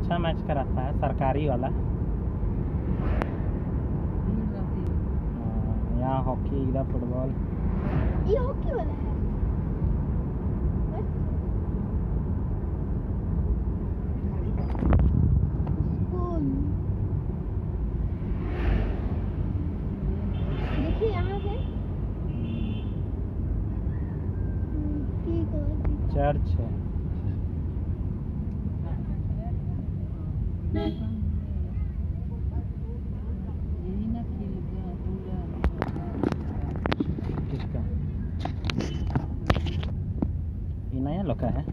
अच्छा मैच कराता है, सरकारी वाला। यहाँ हॉकी, इधर फुटबॉल। ये हॉकी वाला है। देखिए यहाँ से चर्च है। किसका? ये नया लोका है।